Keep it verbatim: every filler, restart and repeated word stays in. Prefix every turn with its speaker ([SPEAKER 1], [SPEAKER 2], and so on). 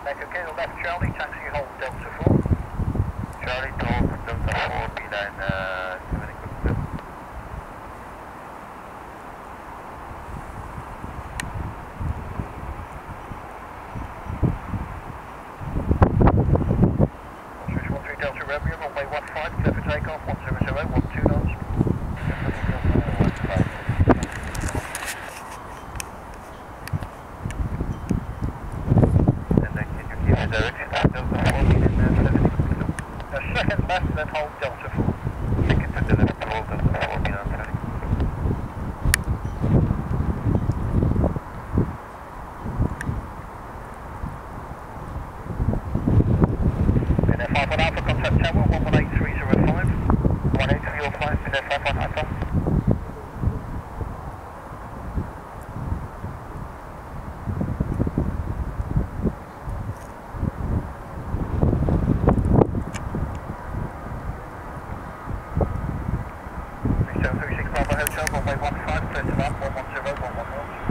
[SPEAKER 1] Echo Kilo left Charlie, taxi hold Delta four. Charlie to hold Delta four, beeline uh, seven equipment. Switch one three Delta Romeo, runway one five, clear for takeoff, one zero zero, one two knots. Second left, then hold Delta four. Second to the left, hold Delta four, beeline thirty. In F five one Alpha, contact tower, one one eight three zero five. one eight three zero five, in F five one Alpha. seven three six Bravo Hotel, runway one five, clear to land, one one zero, one one zero.